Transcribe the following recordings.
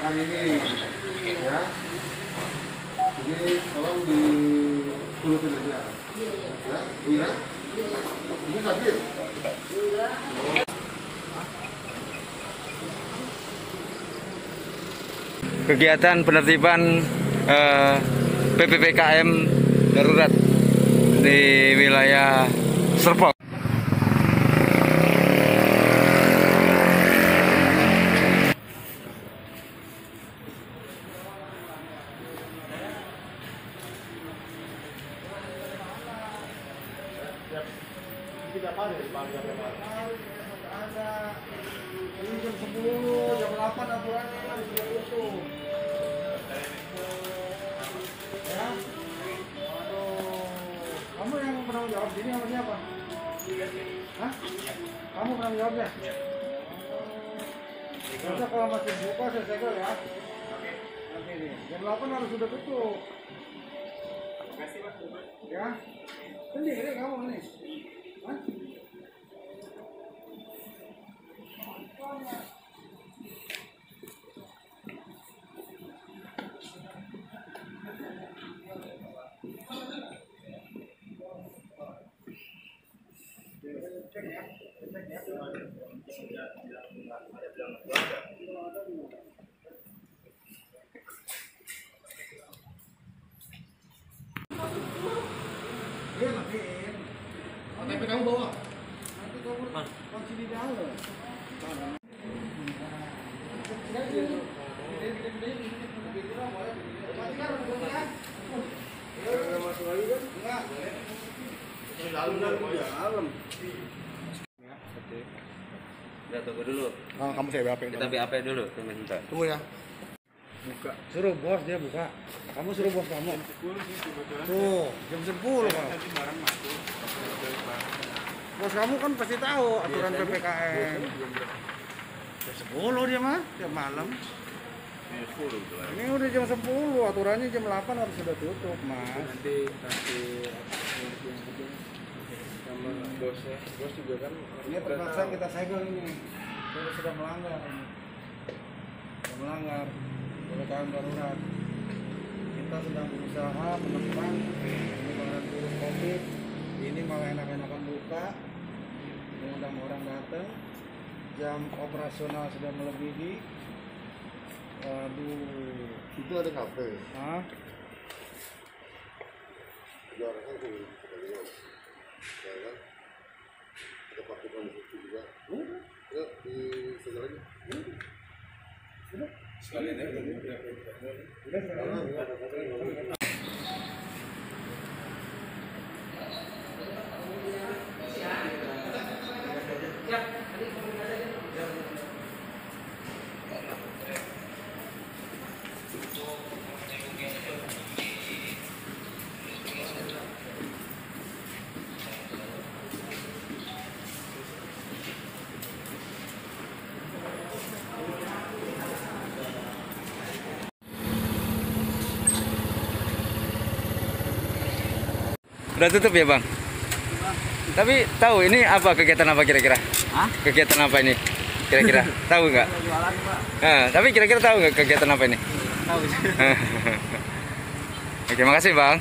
tangan ini, ya. Jadi tolong di kulutin aja. Ya, iya. Ini sakit. Kegiatan penertiban PPPKM darurat di wilayah Serpong. Ini jam 10, jam 8 aturannya harus tutup. Ya. Aduh. Kamu yang bertanggung jawab sini sama siapa? Hah? Kamu bertanggung jawab ya? Bisa kalau masih buka saya segel ya. Nanti nih, jam 8 harus sudah tutup. Ya. Sendiri kamu nih. Hah? Iya, matiin. KTP kamu bawa? Nanti kamu kunci di dalam. Udah tunggu dulu. Nah, kamu saya BAP. Kita BAP dulu, sebentar. Tunggu ya. Buka. Suruh bos dia buka. Kamu suruh bos kamu. Tuh, jam 10 Pak. Bos kamu kan pasti tahu aturan PPKM. Jam 10 dia mah, tiap malam. Ini udah jam 10, aturannya jam 8 harus sudah tutup, Mas. Nanti kasih sama bosnya. Bos juga kan Ini terpaksa kita segel ini. Sudah melanggar ini. Sudah melanggar PPKM darurat. Kita sedang berusaha menekan penyebaran virus COVID. Ini malah enak-enakan buka, mengundang orang datang. Jam operasional sudah melebihi. Aduh, itu ada kafe. hah? Jualan kan tuh, ya kan? Ada pakai kondisi juga. Ya, di segala aja. Sekalian aja. Udah tutup ya Bang? Tapi tahu ini apa kegiatan apa kira-kira? Hah? Kegiatan apa ini? Kira-kira tahu nggak? Jualan Pak. Tapi kira-kira tahu nggak kegiatan apa ini? Tahu. Oke, makasih Bang.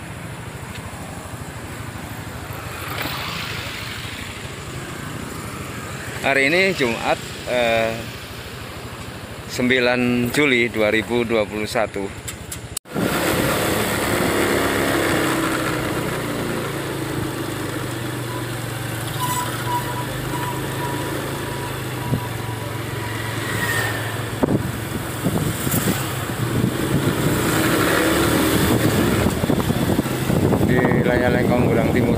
Hari ini Jumat 9 Juli 2021. Di wilayah Lengkong Gudang Timur.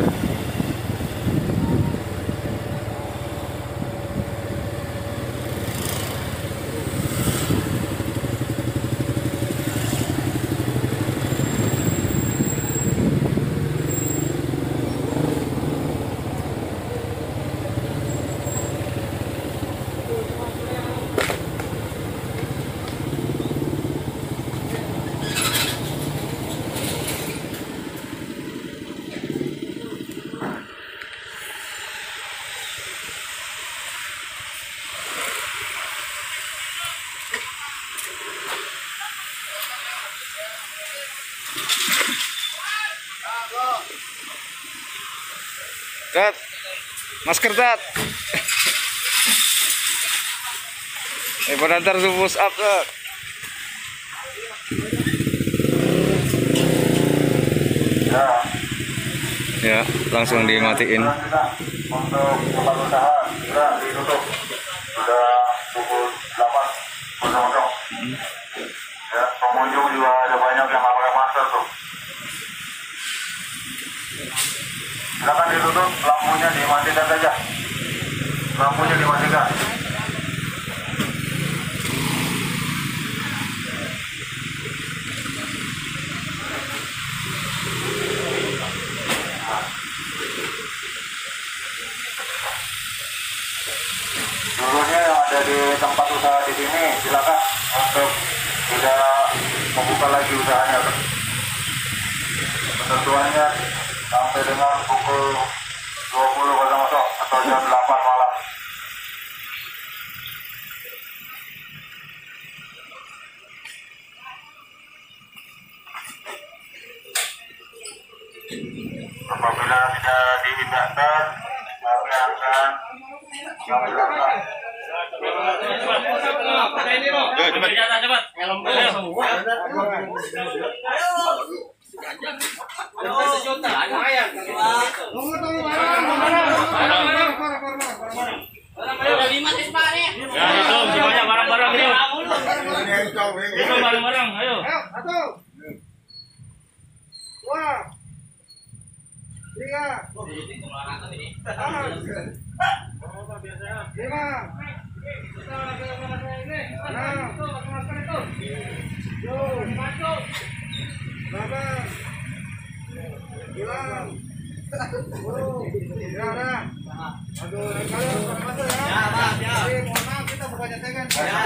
Tat, masker tat. Pada ntar push up tat. Ya, langsung dimatiin. Untuk tempat usaha sudah ditutup. Sudah pukul 8.00. Ya, pengunjung juga ada banyak yang nggak pakai masker tuh. Silakan ditutup, lampunya dimatikan saja. Lampunya dimatikan. Seluruhnya yang ada di tempat usaha di sini silakan untuk tidak membuka lagi usahanya. Ketentuannya sampai dengan pukul 20.00 atau jam 8 malam. Apabila tidak diindahkan, kami akan mengambilkan. Barang-barang, ayo. Satu, dua, tiga, lima, enam, tujuh, delapan, 9, 10. Ya udah. Aduh, kalau masuk ya. Ya, Pak, ya. Mohon maaf kita bukannya tegan.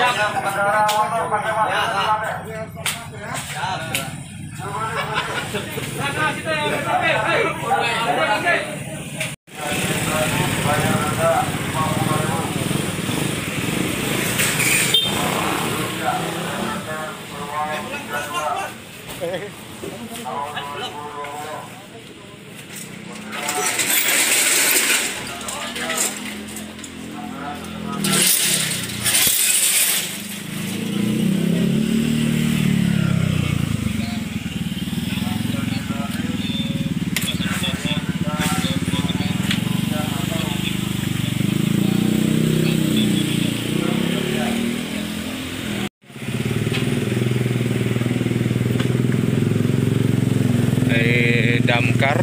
Damkar,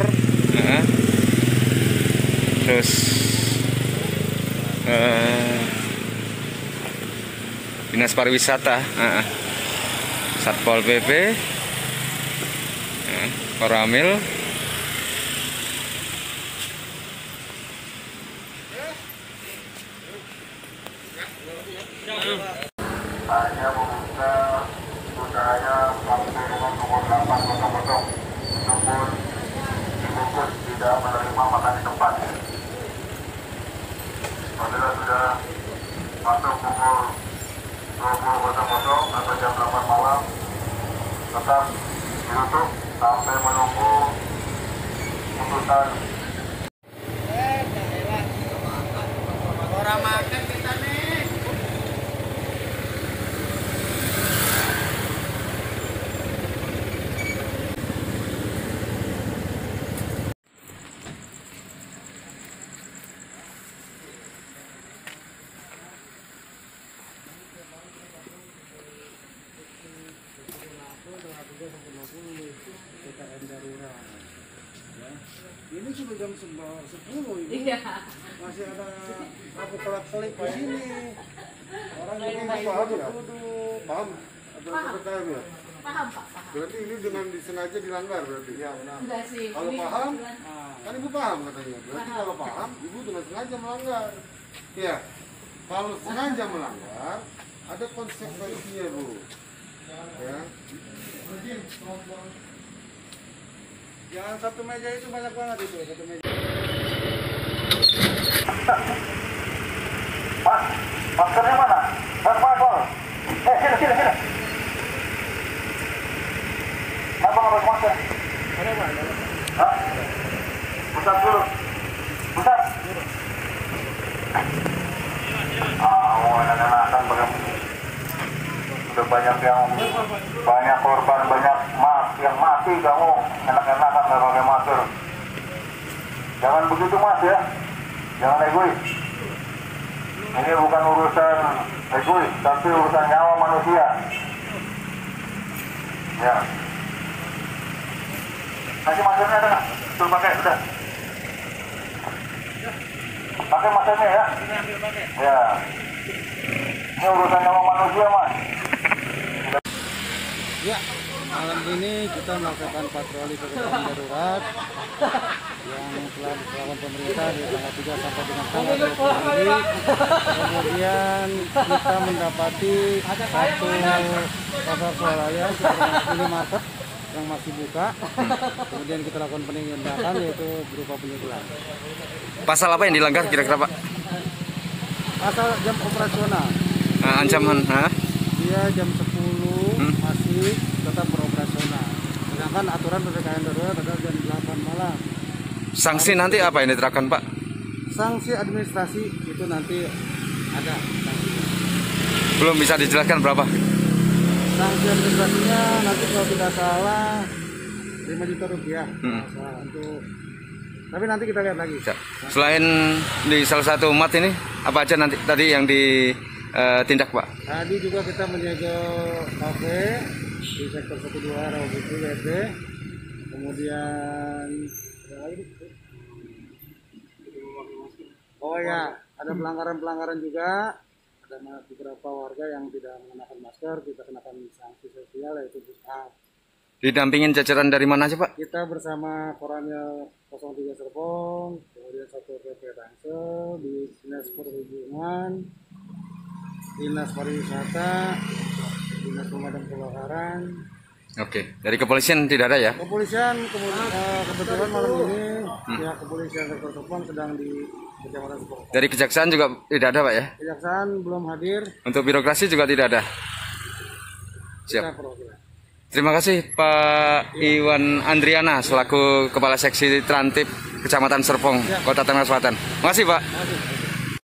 terus Dinas Pariwisata, Satpol PP, Koramil, hanya membuka usahanya sampai dengan pukul 8.00. Namun dibungkus tidak menerima makan di tempat. Apabila sudah masuk pukul 20.00 atau jam 8 malam, tetap ditutup sampai menunggu putusan. Orang makan kita nih. PKM darurat. Ya. Ini sudah jam 10 ini. Iya. Masih ada aku kelap-kelip di sini. Orang ini nggak paham ya? Paham? Ada PKM ya? Paham, Pak, paham. Berarti ini dengan disengaja dilanggar berarti? Ya benar. Enggak sih. Kalau Ini paham, kebetulan- kan ibu paham katanya. Berarti kalau paham, ibu dengan sengaja melanggar. Iya. Kalau sengaja melanggar, ada konsekuensinya bu. Ya. Jangan satu meja itu banyak banget itu, satu meja. Mas, maskernya mana? Mas, sini. Kenapa nggak pakai masker? Ada Pak, ada. Hah? Pusat dulu. Pusat. Enak-enakan pakai. Udah banyak korban, banyak yang mati kamu. Enak-enakan nggak pakai masker. Jangan begitu Mas ya. Jangan egois. Ini bukan urusan egois, tapi urusan nyawa manusia. Ya. Kasih maskernya ada nggak? Tuh pakai, sudah. Pakai maskernya ya. Ya. Ini urusan nyawa manusia Mas. Ya, malam ini kita melakukan patroli PPKM darurat yang telah dilakukan pemerintah di tanggal 3 sampai dengan tanggal 20 ini. Kemudian kita mendapati satu pasar swalayan minimarket yang masih buka. Kemudian kita lakukan penindakan yaitu berupa penyegelan. Pasal apa yang dilanggar kira-kira Pak? Asal jam operasional. Ancaman, Dia jam 10 masih tetap beroperasional. Sedangkan aturan PPKM darurat adalah jam 8 malam. Sanksi nanti apa yang diterapkan Pak? Sanksi administrasi itu nanti ada sanksinya. Belum bisa dijelaskan berapa? Sanksi administrasinya nanti kalau tidak salah 5 juta rupiah. Untuk tapi nanti kita lihat lagi. Selain di salah satu umat ini, apa aja nanti tadi yang ditindak Pak? Tadi juga kita menyegel kafe di sektor 12 Rawabuku WD. Kemudian ada pelanggaran-pelanggaran juga. Ada beberapa warga yang tidak mengenakan masker, kita kenakan sanksi sosial yaitu push up. Didampingin jajaran dari mana aja Pak? Kita bersama Koramil 03 Serpong, kemudian Satpol PP Tangsel, di Dinas Perhubungan, Dinas Pariwisata, Dinas Pemadam Kebakaran. Oke, dari kepolisian tidak ada ya? Kepolisian kebetulan malam ini pihak kepolisian sektor Serpong sedang di Kecamatan Serpong. Dari kejaksaan juga tidak ada Pak ya? Kejaksaan belum hadir. Untuk birokrasi juga tidak ada? Siap. Terima kasih Pak Iwan Andriana selaku Kepala Seksi Trantip Kecamatan Serpong, Kota Tangerang Selatan. Terima kasih Pak.